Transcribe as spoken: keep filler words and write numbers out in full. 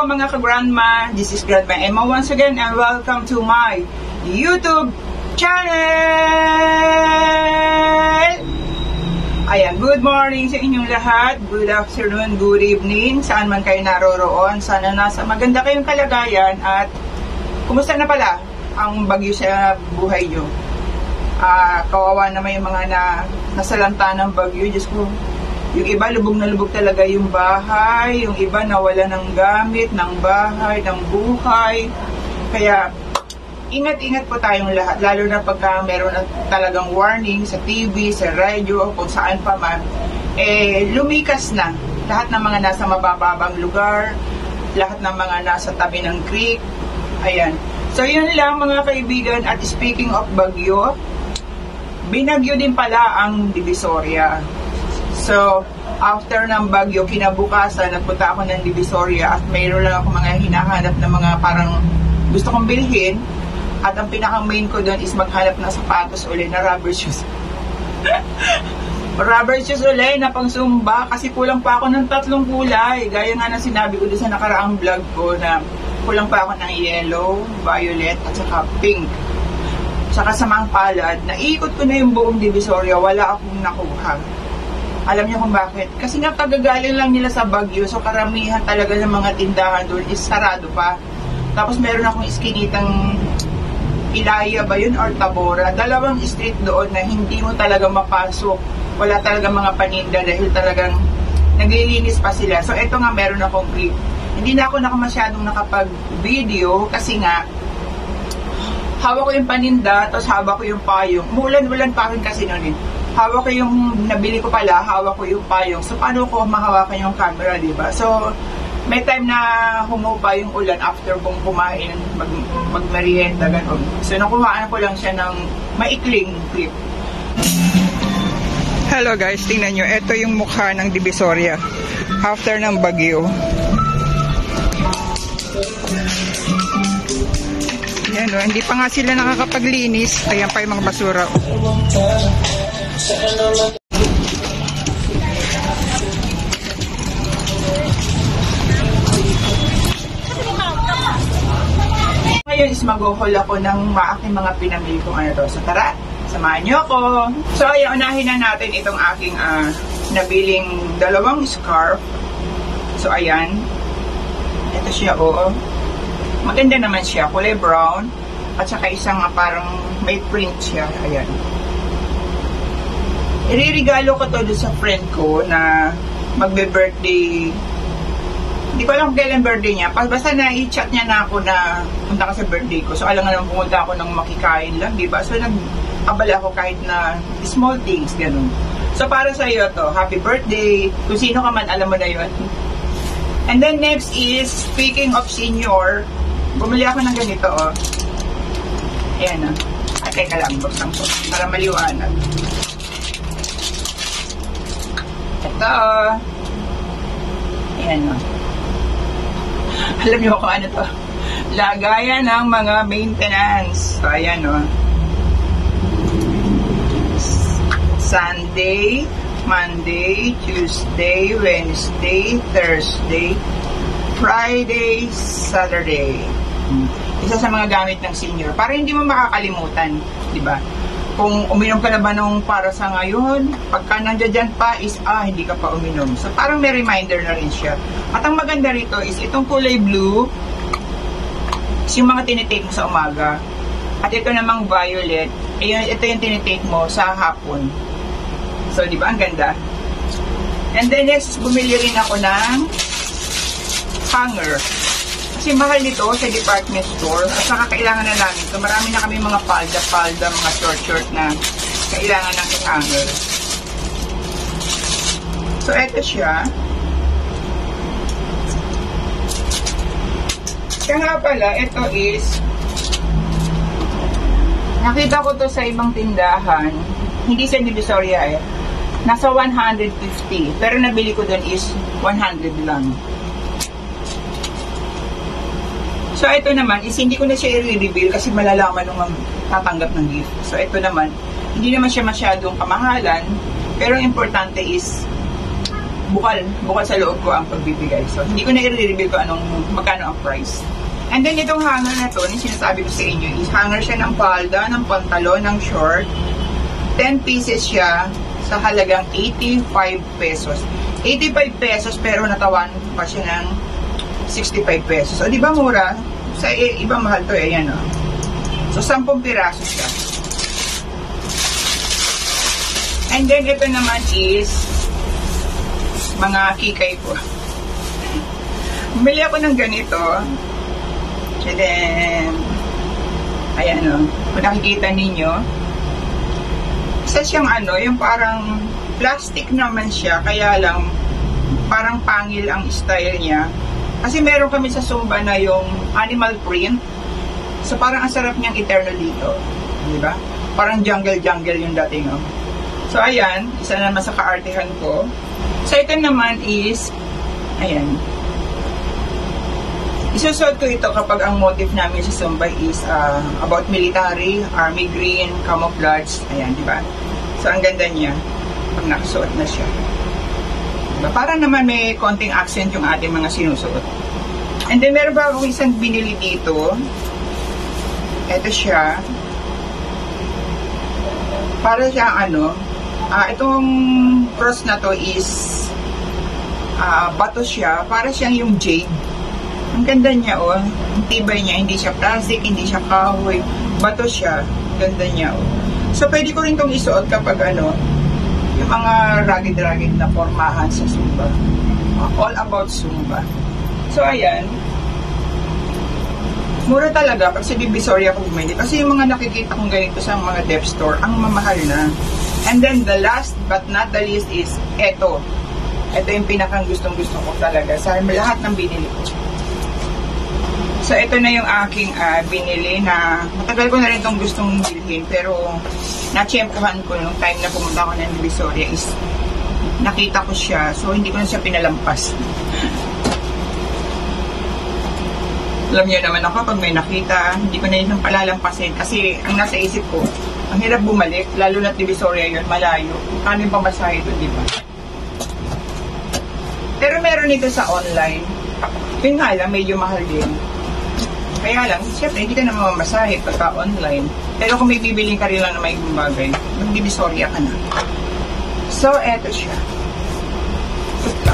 mga ka-grandma, this is Grandma Emma once again and welcome to my YouTube channel! Ayan, good morning sa inyong lahat, good afternoon, good evening, saan man kayo naroroon. Sana nasa maganda kayong kalagayan at kumusta na pala ang bagyo sa buhay nyo? Uh, kawawa naman yung mga na, nasalanta ng bagyo, Diyos ko. Yung iba, lubog na lubog talaga yung bahay. Yung iba, nawala ng gamit, ng bahay, ng buhay. Kaya, ingat-ingat po tayong lahat. Lalo na pagka meron na talagang warning sa T V, sa radyo, kung saan pa man. Eh, lumikas na. Lahat ng mga nasa mabababang lugar, lahat ng mga nasa tabi ng creek. Ayan. So, yun lang mga kaibigan. At speaking of bagyo, binagyo din pala ang Divisoria. So, after ng bagyo, kinabukasan, nagpunta ako ng Divisoria at mayroon lang ako mga hinahanap na mga parang gusto kong bilhin. At ang pinaka-main ko doon is maghanap ng sapatos ulit na rubber shoes. Rubber shoes ulit na pang Zumba kasi kulang pa ako ng tatlong kulay. Gaya nga na sinabi ko doon sa nakaraang vlog ko na kulang pa ako ng yellow, violet, at saka pink. Saka sa mga palad, naikot ko na yung buong Divisoria, wala akong nakuha. Alam niyo kung bakit? Kasi nga pagagaling lang nila sa bagyo, so karamihan talaga ng mga tindahan doon is sarado pa. Tapos meron akong iskinitang Ilaya ba yun or Tabora, dalawang street doon na hindi mo talaga mapasok. Wala talaga mga paninda dahil talagang naglilinis pa sila. So eto nga meron akong clip. Hindi na ako naka masyadong nakapag-video kasi nga hawak ko yung paninda, tapos hawak ko yung payong. Umulan-ulan pa rin kasi noon eh. Hawak ko yung, nabili ko pala, hawak ko yung payong. So, paano ko mahawakan yung camera, diba? So, may time na humupa yung ulan after kong kumain, mag, mag-merienda, gano'n. So, nakuhaan ko lang siya ng maikling clip. Hello guys, tingnan nyo. Ito yung mukha ng Divisoria after ng bagyo. Yan o, hindi pa nga sila nakakapaglinis. Ayan pa yung mga basura. Ngayon is mag-haul ako ng aking mga pinamili kong ano to. So tara, samahan nyo ako. So ayan, unahin na natin itong aking uh, nabiling dalawang scarf. So ayan. Ito siya, oo. Maganda naman siya, kulay brown. At saka isang uh, parang may print siya. Ayan. Iririgalo ko to doon sa friend ko na magbe-birthday. Hindi ko alam kung kailan birthday niya. Basta na-i-chat niya na ako na punta ka sa birthday ko. So alam nga naman pumunta ako ng makikain lang, diba? So nag-abala ako kahit na small things, ganun. So para sa iyo to, happy birthday. Kung sino ka man, alam mo na yun. And then next is, speaking of senior, bumili ako ng ganito, oh. Ayan, oh. At teka lang, buksan ko para maliwanag. Ito, oh. Ayan, oh. Alam niyo kung ano to? Lagayan ng mga maintenance. So, ayan, oh. Sunday, Monday, Tuesday, Wednesday, Thursday, Friday, Saturday. Isa sa mga gamit ng senior. Para hindi mo makakalimutan, di ba? Kung uminom ka na ba nung para sa ngayon, pagka nandiyan pa is, ah, hindi ka pa uminom. So, parang may reminder na rin siya. At ang maganda rito is, itong kulay blue, is yung mga tinitake mo sa umaga. At ito namang violet, eh, ito yung tinitake mo sa hapon. So, di ba? Ang ganda. And then next, bumili rin ako ng hanger. Kasi mahal nito sa department store. At saka kailangan na namin. So, marami na kami mga palda-palda, mga short-short na kailangan ng hanger. So, eto siya. Kaya nga pala, ito is nakita ko to sa ibang tindahan. Hindi sa Divisoria eh. Nasa one hundred fifty. Pero nabili ko doon is one hundred lang. So, ito naman is hindi ko na siya i-reveal kasi malalaman nung tatanggap ng gift. So, ito naman, hindi naman siya masyadong kamahalan. Pero ang importante is bukal, bukal sa loob ko ang pagbibigay. So, hindi ko na i-reveal ko anong, magkano ang price. And then, itong hanger na to, yung sinasabi ko sa inyo, is hanger siya ng palda, ng pantalon, ng short. ten pieces siya sa halagang eighty-five pesos. eighty-five pesos, pero natawan pa siya ng sixty-five pesos. O, di ba mura? Sa ibang mahal to, eh, yan, o. So, sampung piraso siya. And then, ito naman is mga kikay ko. Bumili ako ng ganito. And then, ayan o. Kung nakikita ninyo, isa siyang ano, yung parang plastic naman siya, kaya lang parang pangil ang style niya. Kasi meron kami sa Zumba na yung animal print. So, parang ang sarap niyang eternal dito. Diba? Parang jungle-jungle yung dating o. So, ayan, isa naman sa kaartihan ko. So, ito naman is, ayan, isusuot ko ito kapag ang motif namin sa Zumba is uh, about military, army green, camouflage, ayan, di ba? So, ang ganda niya pag nakasuot na siya. Diba? Para naman may konting accent yung ating mga sinusuot. And then, meron ba akong isang binili dito? Ito siya. Para siya, ano, Uh, itong cross na to is uh, bato siya, para siyang yung jade. Ang ganda niya, oh. Ang tibay niya, hindi siya plastic, hindi siya kahoy, bato siya. Ganda niya, oh. So, pwede ko rin itong isuot kapag ano, yung mga rugged-rugged na formahan sa Zumba. Uh, all about Zumba. So, ayan. Mura talaga pag sa Divisoria ko bumili. Kasi yung mga nakikita kong ganito sa mga dep store, ang mamahal na. And then the last but not the least is eto. Ito yung pinakang gustong gusto ko talaga sa lahat ng binili ko. So ito na yung aking uh, binili na matagal ko na rin itong gustong bilhin, pero na-tsyempohan ko nung time na pumunta ako ng Divisoria is nakita ko siya, so hindi ko na siya pinalampas. Alam niyo naman ako, pag may nakita, hindi ko na yun palalampasin kasi ang nasa isip ko, ang hirap bumalik, lalo na Divisoria yun, malayo. Ano yung pamasahe doon, di ba? Pero meron ito sa online. Yun nga lang, medyo mahal din. Kaya lang, siyempre, hindi ka na mamamasahe pagka online. Pero kung may bibiling ka rin lang na may bagay, mag-Divisoria ka na. So, eto siya.